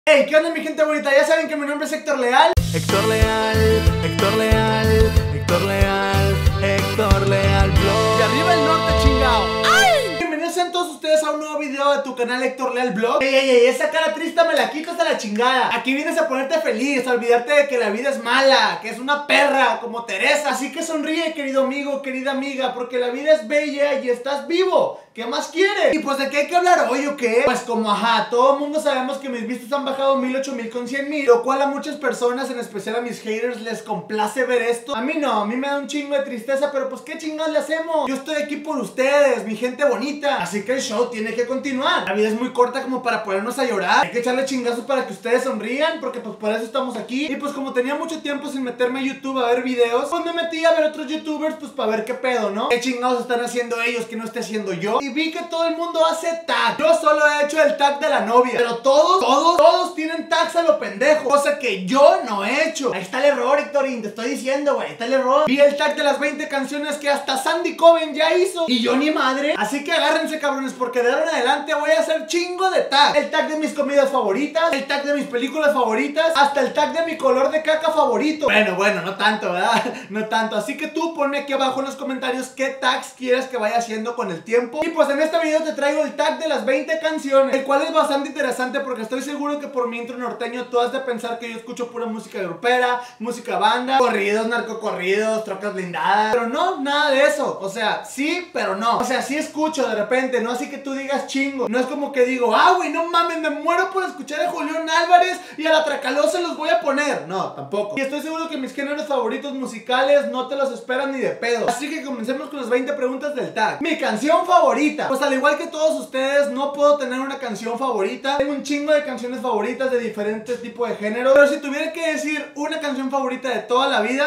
Hey, ¿qué onda mi gente bonita? Ya saben que mi nombre es Héctor Leal. Héctor Leal, Héctor Leal, Héctor Leal, Héctor Leal Vlog. Y arriba el norte, chingao. ¡Ay! Bienvenidos sean todos ustedes a un nuevo video de tu canal Héctor Leal Vlog. Ey, esa cara triste me la quito hasta la chingada. Aquí vienes a ponerte feliz, a olvidarte de que la vida es mala, que es una perra como Teresa. Así que sonríe, querido amigo, querida amiga, porque la vida es bella y estás vivo. ¿Qué más quieres? Y pues ¿de qué hay que hablar hoy o qué? Pues como todo el mundo sabemos que mis vistas han bajado 1000, 8000 con 100,000, lo cual a muchas personas, en especial a mis haters, les complace ver esto. A mí no, a mí me da un chingo de tristeza, pero pues ¿qué chingados le hacemos? Yo estoy aquí por ustedes, mi gente bonita, así que el show tiene que continuar. La vida es muy corta como para ponernos a llorar. Hay que echarle chingazos para que ustedes sonrían, porque pues por eso estamos aquí. Y pues como tenía mucho tiempo sin meterme a YouTube a ver videos, pues me metí a ver otros youtubers, pues para ver qué pedo, ¿no? ¿Qué chingados están haciendo ellos que no esté haciendo yo? Y vi que todo el mundo hace tag. Yo solo he hecho el tag de la novia, pero todos tienen tags a lo pendejo, cosa que yo no he hecho. Ahí está el error, Héctorín, te estoy diciendo, güey, ahí está el error. Vi el tag de las 20 canciones que hasta Sandy Coven ya hizo, y yo ni madre. Así que agárrense, cabrones, porque de ahora en adelante voy a hacer chingo de tag. El tag de mis comidas favoritas, el tag de mis películas favoritas, hasta el tag de mi color de caca favorito. Bueno, no tanto, ¿verdad? No tanto, así que tú ponme aquí abajo en los comentarios qué tags quieres que vaya haciendo con el tiempo. Y pues en este video te traigo el tag de las 20 canciones, el cual es bastante interesante porque estoy seguro que por mi intro norteño tú has de pensar que yo escucho pura música grupera, música banda, corridos, narcocorridos, trocas blindadas, pero no, nada de eso. O sea, sí, pero no. O sea, sí escucho de repente, no así que tú digas chingo. No es como que digo, güey, no mames, me muero por escuchar a Julián Álvarez y a la Tracalosa los voy a poner. No, tampoco. Y estoy seguro que mis géneros favoritos musicales no te los esperan ni de pedo. Así que comencemos con las 20 preguntas del tag. Mi canción favorita. Pues al igual que todos ustedes, no puedo tener una canción favorita. Tengo un chingo de canciones favoritas de diferentes tipos de géneros, pero si tuviera que decir una canción favorita de toda la vida,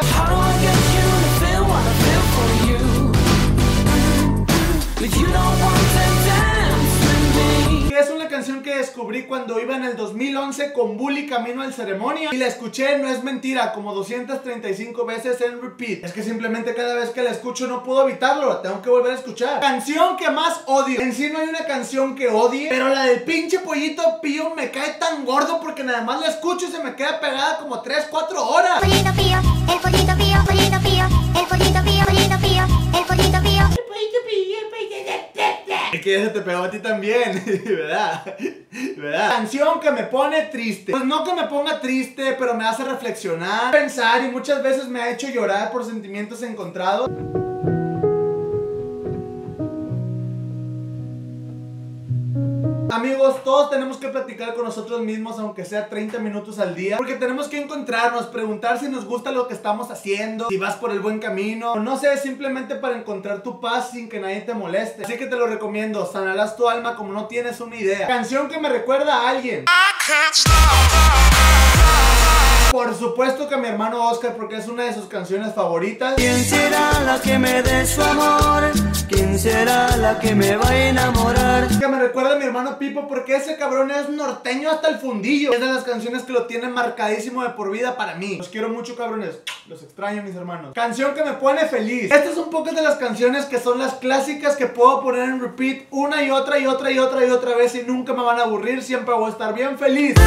que es una canción que descubrí cuando iba en el 2011 con Bully camino al ceremonia, y la escuché, no es mentira, como 235 veces en repeat. Es que simplemente cada vez que la escucho no puedo evitarlo, la tengo que volver a escuchar. Canción que más odio. En sí no hay una canción que odie, pero la del pinche Pollito Pío me cae tan gordo porque nada más la escucho y se me queda pegada como 3, 4 horas. Pollito Pío, el Pollito Pío, Pollito Pío, el Pollito Pío, Pollito Pío, el Pollito Pío. Es que ya se te pegó a ti también, ¿verdad? Canción que me pone triste. Pues no que me ponga triste, pero me hace reflexionar, pensar, y muchas veces me ha hecho llorar por sentimientos encontrados. Amigos, todos tenemos que platicar con nosotros mismos, aunque sea 30 minutos al día, porque tenemos que encontrarnos, preguntar si nos gusta lo que estamos haciendo, si vas por el buen camino, o no sé, simplemente para encontrar tu paz sin que nadie te moleste. Así que te lo recomiendo, sanarás tu alma como no tienes una idea. Canción que me recuerda a alguien. Por supuesto que a mi hermano Oscar, porque es una de sus canciones favoritas. ¿Quién será la que me dé su amor? ¿Quién será la que me va a enamorar? Que me recuerda a mi hermano Pipo, porque ese cabrón es norteño hasta el fundillo. Es de las canciones que lo tienen marcadísimo de por vida para mí. Los quiero mucho, cabrones. Los extraño, mis hermanos. Canción que me pone feliz. Estas son pocas de las canciones que son las clásicas que puedo poner en repeat una y otra y otra y otra y otra vez, y nunca me van a aburrir. Siempre voy a estar bien feliz.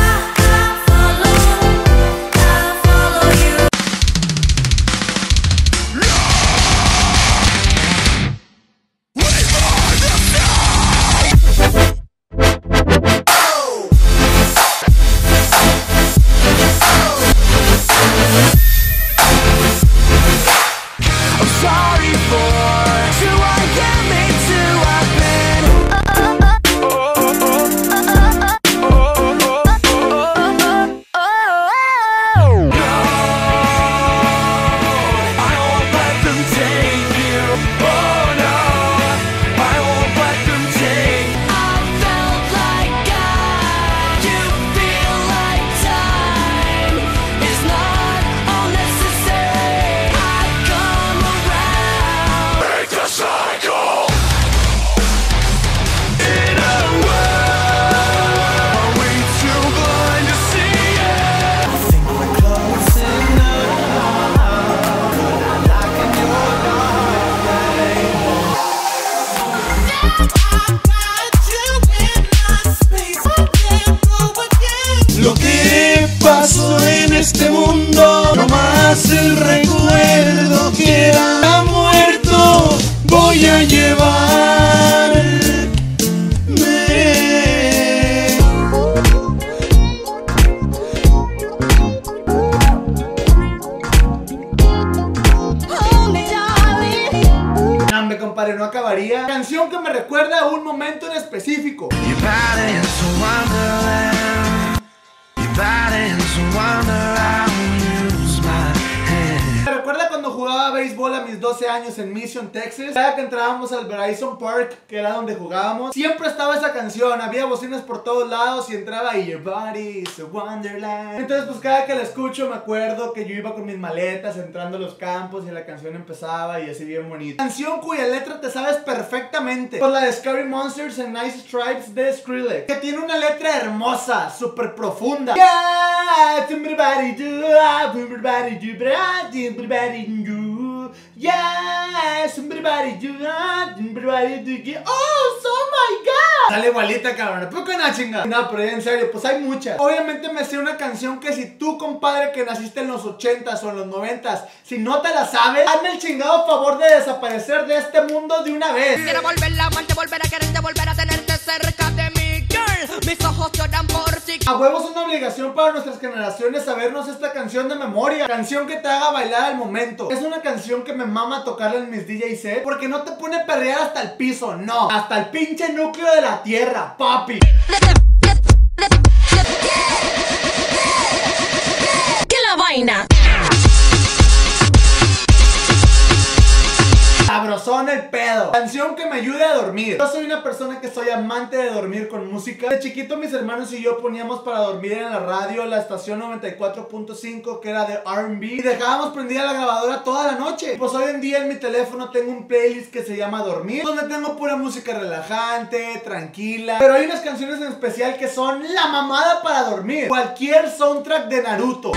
¿Qué pasó en este mundo? No más el recuerdo queda muerto. Voy a llevarme. Nambe, compadre, no acabaría. Canción que me recuerda a un momento en específico. Me recuerda cuando jugaba béisbol a mis 12 años en Mission, Texas. Cada que entrábamos al Verizon Park, que era donde jugábamos, siempre estaba esa canción. Había bocinas por todos lados y entraba y Your body is a wonderland. Entonces pues cada que la escucho me acuerdo que yo iba con mis maletas entrando a los campos y la canción empezaba y así bien bonito. Canción cuya letra te sabes perfectamente, pues la de Scary Monsters and Nice Stripes de Skrillex, que tiene una letra hermosa, súper profunda. Yeah, everybody do, everybody do, everybody do, yeah, everybody do, everybody do, oh my god. Sale igualita, cabrón, ¿por qué no, chinga? No, pero en serio, pues hay muchas. Obviamente me sé una canción que si tú, compadre, que naciste en los 80s o en los 90s, si no te la sabes, hazme el chingado favor de desaparecer de este mundo de una vez. Quiero volver a amarte, volver a quererte, volver a tenerte cerca de mí, girl. Mis ojos lloran por ti. A huevos es una obligación para nuestras generaciones sabernos esta canción de memoria. Canción que te haga bailar al momento. Es una canción que me mama tocarla en mis DJ sets, porque no te pone a perrear hasta el piso, no, hasta el pinche núcleo de la tierra, papi. ¿Qué la vaina? Sabrosón el pedo. Canción que me ayude a dormir. Yo soy una persona que soy amante de dormir con música. De chiquito mis hermanos y yo poníamos para dormir en la radio la estación 94.5, que era de R&B, y dejábamos prendida la grabadora toda la noche. Pues hoy en día en mi teléfono tengo un playlist que se llama Dormir, donde tengo pura música relajante, tranquila. Pero hay unas canciones en especial que son la mamada para dormir. Cualquier soundtrack de Naruto.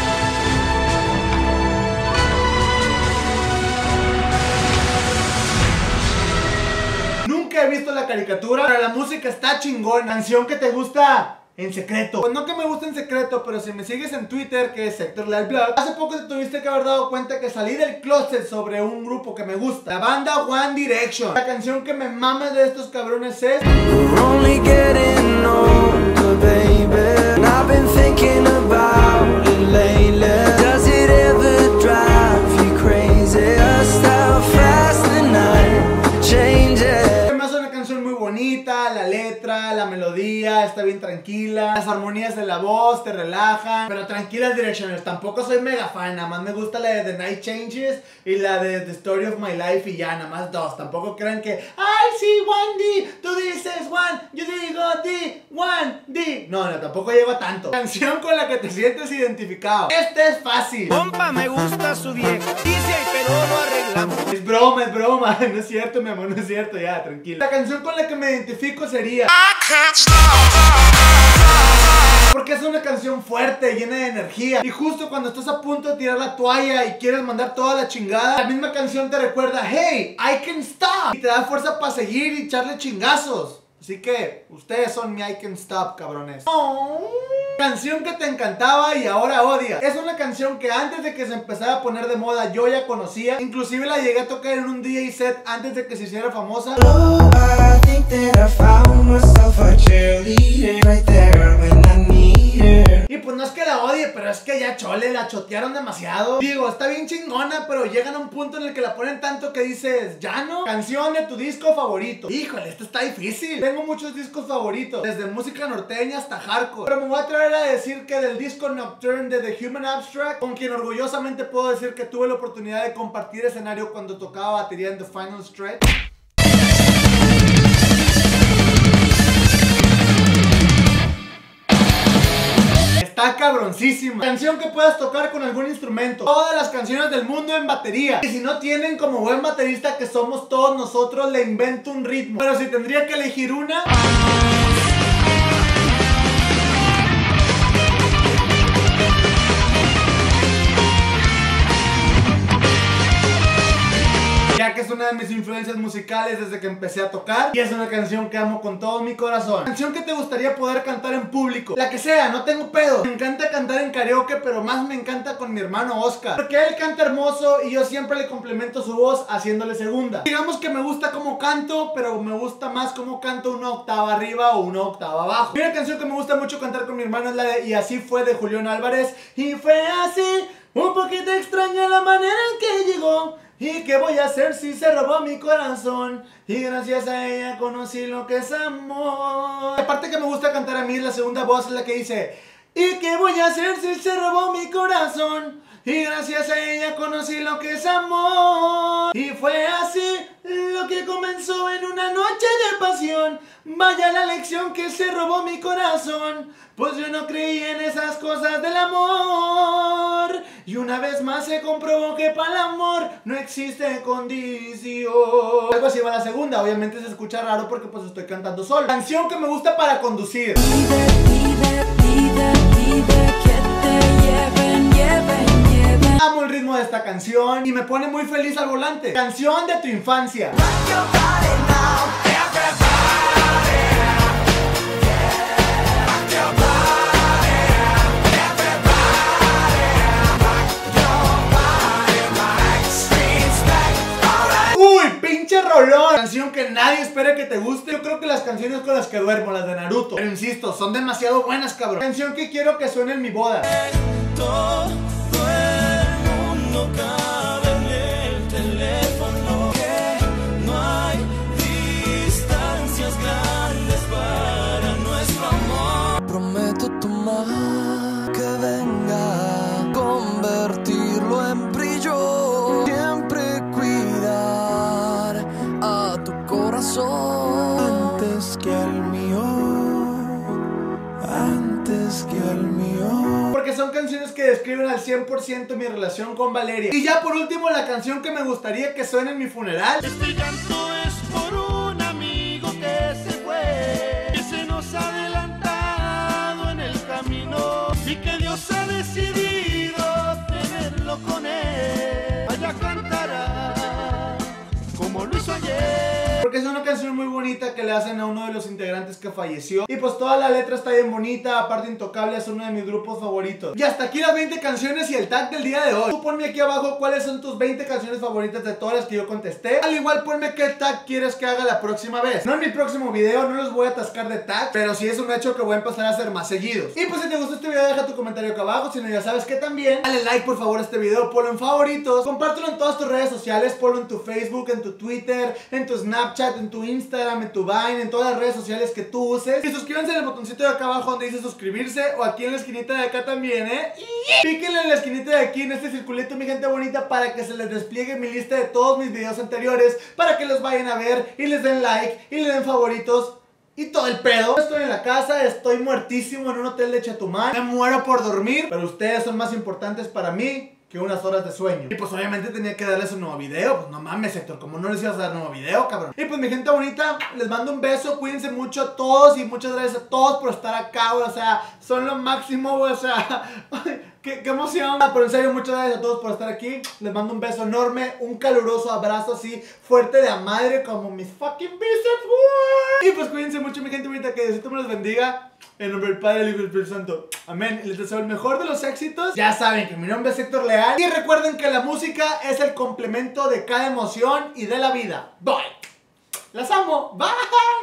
Nunca he visto la caricatura, pero la música está chingón. Canción que te gusta en secreto. Pues no que me guste en secreto, pero si me sigues en Twitter, que es Héctor Leal Blog, hace poco te tuviste que haber dado cuenta que salí del closet sobre un grupo que me gusta, la banda One Direction. La canción que me mama de estos cabrones es We're only getting older, baby. And I've been thinking about it lately. Does it ever drive you crazy? Just how fast the night changes. muy bonita, la letra, la melodía, está bien tranquila, las armonías de la voz te relajan, pero tranquilas Directioners, tampoco soy mega fan, nada más me gusta la de The Night Changes y la de The Story of My Life y ya, nada más dos, tampoco crean que, ay sí, 1D, tú dices 1, yo digo D, 1D, no, tampoco lleva tanto. Canción con la que te sientes identificado, este es fácil. Compa, me gusta su vieja, dice pero lo arreglamos. Es broma, no es cierto mi amor, no es cierto, ya, tranquila. La canción con la que me identifico sería porque es una canción fuerte, llena de energía. Y justo cuando estás a punto de tirar la toalla y quieres mandar toda la chingada, la misma canción te recuerda, hey, I can stop. Y te da fuerza para seguir y echarle chingazos. Así que, ustedes son mi I can stop, cabrones. Canción que te encantaba y ahora odias. Es una canción que antes de que se empezara a poner de moda yo ya conocía. Inclusive la llegué a tocar en un DJ set antes de que se hiciera famosa. Y pues no es que la odie, pero es que ya chole, la chotearon demasiado. Digo, está bien chingona, pero llegan a un punto en el que la ponen tanto que dices, ¿ya no? Canción de tu disco favorito. Híjole, esto está difícil. Tengo muchos discos favoritos, desde música norteña hasta hardcore. Pero me voy a atrever a decir que del disco Nocturne de The Human Abstract, con quien orgullosamente puedo decir que tuve la oportunidad de compartir escenario cuando tocaba batería en The Final Stretch. Está cabroncísima. Canción que puedas tocar con algún instrumento. Todas las canciones del mundo en batería. Y si no tienen, como buen baterista que somos todos nosotros, le invento un ritmo. Pero si tendría que elegir una, ya que es una de mis influencias musicales desde que empecé a tocar y es una canción que amo con todo mi corazón. Canción que te gustaría poder cantar en público, la que sea, no tengo pedo. Me encanta cantar en karaoke, pero más me encanta con mi hermano Oscar, porque él canta hermoso y yo siempre le complemento su voz haciéndole segunda. Digamos que me gusta cómo canto, pero me gusta más cómo canto una octava arriba o una octava abajo. Y una canción que me gusta mucho cantar con mi hermano es la de Y así fue, de Julián Álvarez. Y fue así, un poquito extraña la manera en que llegó. ¿Y qué voy a hacer si se robó mi corazón? Y gracias a ella conocí lo que es amor. La parte que me gusta cantar a mí es la segunda voz, es la que dice: ¿y qué voy a hacer si se robó mi corazón? Y gracias a ella conocí lo que es amor. Y fue así lo que comenzó en una noche de pasión. Vaya la lección que se robó mi corazón, pues yo no creí en esas cosas del amor. Y una vez más se comprobó que para el amor no existe condición. Algo así va la segunda, obviamente se escucha raro porque pues estoy cantando solo. Canción que me gusta para conducir. Amo el ritmo de esta canción y me pone muy feliz al volante. Canción de tu infancia. ¡Uy, pinche rolón! Canción que nadie espera que te guste. Yo creo que las canciones con las que duermo, las de Naruto, pero insisto, son demasiado buenas, cabrón. Canción que quiero que suene en mi boda. Todo el mundo cabe en el teléfono, que no hay distancias grandes para nuestro amor. Prometo tomar que venga, convertirlo en brillo, siempre cuidar a tu corazón antes que al mío, antes que al mío. Porque son canciones que describen al 100% mi relación con Valeria. Y ya por último, la canción que me gustaría que suene en mi funeral. Este llanto es por un amigo que se fue, que se nos ha adelantado en el camino y que Dios ha decidido tenerlo con él. Allá cantará como lo hizo ayer. Porque es una canción muy bonita que le hacen a uno de los integrantes que falleció. Y pues toda la letra está bien bonita. Aparte, Intocable es uno de mis grupos favoritos. Y hasta aquí las 20 canciones y el tag del día de hoy. Tú ponme aquí abajo cuáles son tus 20 canciones favoritas de todas las que yo contesté. Al igual ponme qué tag quieres que haga la próxima vez. No en mi próximo video, no los voy a atascar de tag, pero sí es un hecho que voy a empezar a hacer más seguidos. Y pues si te gustó este video, deja tu comentario acá abajo. Si no, ya sabes que también dale like por favor a este video, ponlo en favoritos, compártelo en todas tus redes sociales, ponlo en tu Facebook, en tu Twitter, en tu Snapchat, en tu Instagram, en tu Vine, en todas las redes sociales que tú uses. Y suscríbanse en el botoncito de acá abajo donde dice suscribirse, o aquí en la esquinita de acá también, píquenle en la esquinita de aquí, en este circulito, mi gente bonita, para que se les despliegue mi lista de todos mis videos anteriores, para que los vayan a ver y les den like y le den favoritos y todo el pedo. Estoy en la casa, estoy muertísimo en un hotel de Chetumal, me muero por dormir, pero ustedes son más importantes para mí que unas horas de sueño. Y pues obviamente tenía que darles un nuevo video. Pues no mames, Héctor, como no les ibas a dar nuevo video, cabrón. Y pues mi gente bonita, les mando un beso. Cuídense mucho a todos y muchas gracias a todos por estar acá, güey. O sea, son lo máximo, güey. O sea, qué emoción. Pero en serio, muchas gracias a todos por estar aquí. Les mando un beso enorme, un caluroso abrazo así fuerte de a madre, como mis fucking bíceps, güey. Y pues cuídense mucho, mi gente bonita, que Diosito me los bendiga. En nombre del Padre, del Hijo y del Espíritu Santo. Amén. Y les deseo el mejor de los éxitos. Ya saben que mi nombre es Héctor Leal. Y recuerden que la música es el complemento de cada emoción y de la vida. Bye. Las amo. Bye.